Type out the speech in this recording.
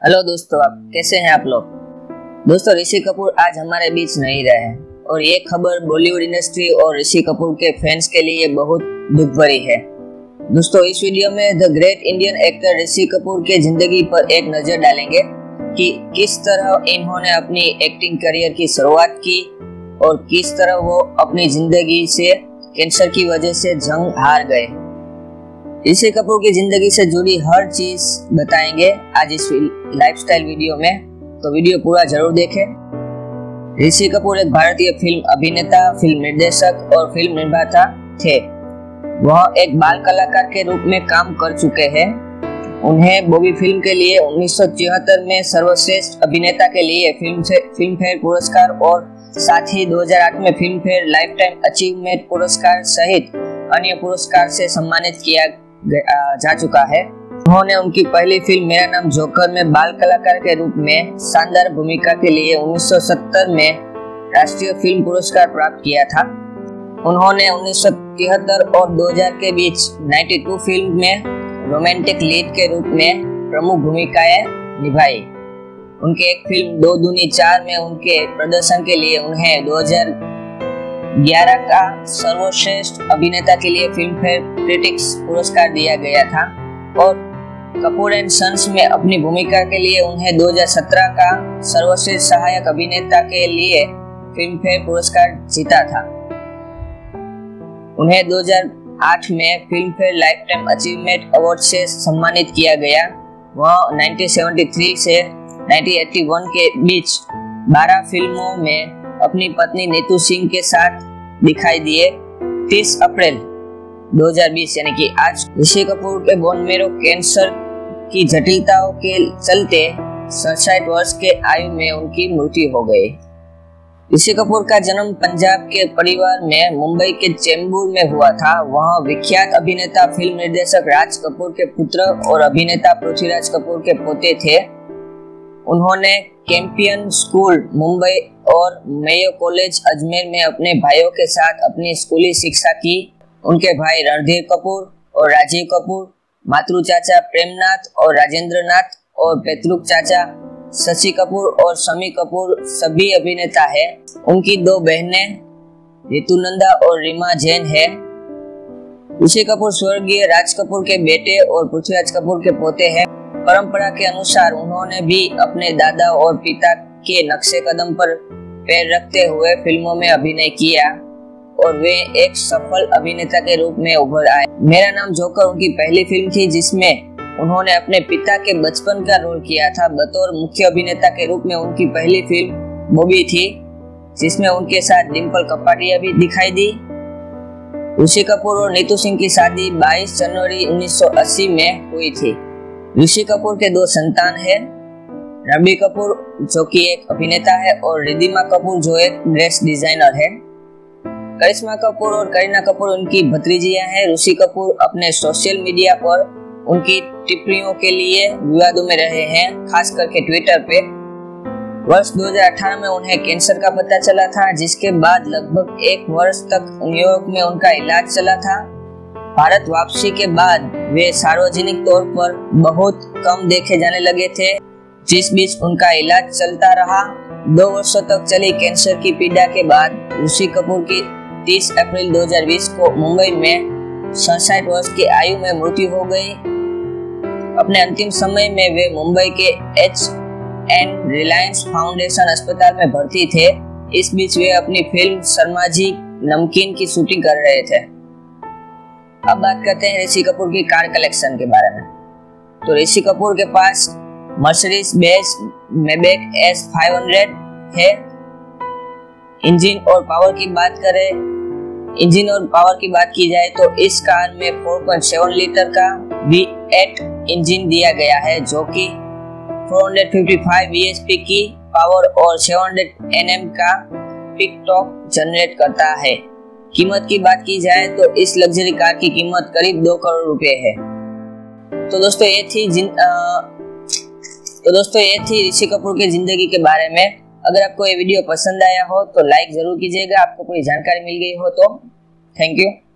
Hello दोस्तों, आप कैसे हैं आप लोग। दोस्तों, ऋषि कपूर आज हमारे बीच नहीं रहे हैं और ये खबर बॉलीवुड इंडस्ट्री और ऋषि कपूर के फैंस के लिए बहुत दुख भरी है। दोस्तों, इस वीडियो में the great Indian actor Rishi Kapoor के जिंदगी पर एक नजर डालेंगे कि किस तरह इन्होंने अपनी एक्टिंग करियर की शुरुआत की और किस तरह वो अपनी जिंदगी से कैंसर की वजह से जंग हार गए। ऋषि कपूर की जिंदगी से जुड़ी हर चीज बताएंगे आज इस लाइफस्टाइल वीडियो में, तो वीडियो पूरा जरूर देखें। ऋषि कपूर एक भारतीय फिल्म अभिनेता, फिल्म निर्देशक और फिल्म निर्माता थे। वह एक बाल कलाकार के रूप में काम कर चुके हैं। उन्हें बॉबी फिल्म के लिए 1973 में सर्वश्रेष्ठ अभिनेता के लिए फिल्म फेयर पुरस्कार और साथ ही 2008 में Filmfare lifetime achievement पुरस्कार सहित अन्य पुरस्कार से सम्मानित किया जा चुका है। उन्होंने उनकी पहली फिल्म मेरा नाम जोकर में बाल कलाकार के रूप में शानदार भूमिका के लिए 1970 में राष्ट्रीय फिल्म पुरस्कार प्राप्त किया था। उन्होंने 1973 और 2000 के बीच 92 फिल्म में रोमांटिक लीड के रूप में प्रमुख भूमिकाएं निभाई। उनके एक फिल्म 2 दूनी 4 में उनके प्रदर्शन के लिए उन्हें 2011 का सर्वश्रेष्ठ अभिनेता के लिए फिल्म फेयर क्रिटिक्स पुरस्कार दिया गया था और कपूर एंड सन्स में अपनी भूमिका के लिए उन्हें 2017 का सर्वश्रेष्ठ सहायक अभिनेता के लिए फिल्म फेयर पुरस्कार जीता था। उन्हें 2008 में Filmfare lifetime achievement award से सम्मानित किया गया। वह 1973 से 1981 के बीच 12 फिल्मों में अपनी पत्नी नीतू सिंह के साथ दिखाई दिए। 30 अप्रैल 2020 यानी कि आज ऋषि कपूर के बोन मैरो कैंसर की जटिलताओं के चलते 67 वर्ष के आयु में उनकी मृत्यु हो गई। ऋषि कपूर का जन्म पंजाब के परिवार में मुंबई के चेंबूर में हुआ था। वह विख्यात अभिनेता, फिल्म निर्देशक राज कपूर के पुत्र और अभिनेता पृथ्वीराज कपूर के पोते थे। उन्होंने कैंपियन स्कूल मुंबई और मेयो कॉलेज अजमेर में अपने भाइयों के साथ अपनी स्कूली शिक्षा की। उनके भाई रणधीर कपूर और राजीव कपूर, मातृ चाचा प्रेमनाथ और राजेंद्र नाथ और पैतृक चाचा शशि कपूर और शमी कपूर सभी अभिनेता हैं। उनकी 2 बहनें ऋतुनंदा और रीमा जैन है। ऋषि कपूर स्वर्गीय राज कपूर के बेटे और पृथ्वीराज कपूर के पोते हैं। परंपरा के अनुसार उन्होंने भी अपने दादा और पिता के नक्शे कदम पर पैर रखते हुए फिल्मों में अभिनय किया और वे एक सफल अभिनेता के रूप में उभर आए। मेरा नाम जोकर उनकी पहली फिल्म थी जिसमें उन्होंने अपने पिता के बचपन का रोल किया था। बतौर मुख्य अभिनेता के रूप में उनकी पहली फिल्म बॉबी थी जिसमें उनके साथ डिम्पल कपाडिया भी दिखाई दी। ऋषि कपूर और नीतू सिंह की शादी 22 जनवरी 1980 में हुई थी। ऋषि कपूर के 2 संतान हैं, रणबीर कपूर जो कि एक अभिनेता है और रिद्धिमा कपूर जो एक ड्रेस डिजाइनर है। करिश्मा कपूर और करीना कपूर उनकी भतीजियां हैं। ऋषि कपूर अपने सोशल मीडिया पर उनकी टिप्पणियों के लिए विवादों में रहे हैं, खास करके ट्विटर पे। वर्ष 2018 में उन्हें कैंसर का पता चला था, जिसके बाद लगभग 1 वर्ष तक न्यूयॉर्क में उनका इलाज चला था। भारत वापसी के बाद वे सार्वजनिक तौर पर बहुत कम देखे जाने लगे थे, जिस बीच उनका इलाज चलता रहा। 2 वर्षों तक चली कैंसर की पीड़ा के बाद ऋषि कपूर की 30 अप्रैल 2020 को मुंबई में 67 वर्ष की आयु में मृत्यु हो गई। अपने अंतिम समय में वे मुंबई के H&N रिलायंस फाउंडेशन अस्पताल में भर्ती थे। इस बीच वे अपनी फिल्म शर्माजी नमकीन की शूटिंग कर रहे थे। अब बात करते हैं ऋषि कपूर की कार कलेक्शन के बारे में। तो ऋषि कपूर के पास मर्सिडीज बेंज मैybach S500 है। इंजन और पावर की बात की जाए तो इस कार में 4.7 लीटर का V8 इंजन दिया गया है जो कि 455 bhp की पावर और 700 Nm का पिक टॉर्क जनरेट करता है। कीमत की बात की जाए तो इस लग्जरी कार की कीमत करीब 2 करोड़ रुपए है। तो दोस्तों ये थी ऋषि कपूर के जिंदगी के बारे में। अगर आपको ये वीडियो पसंद आया हो तो लाइक जरूर कीजिएगा। आपको कोई जानकारी मिल गई हो तो थैंक यू।